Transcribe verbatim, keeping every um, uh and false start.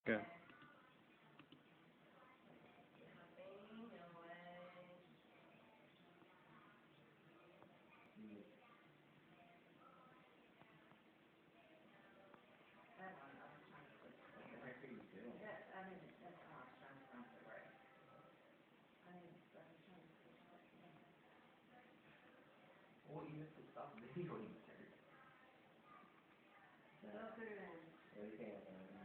Good. What you have to stop videoing, sir. What do you think?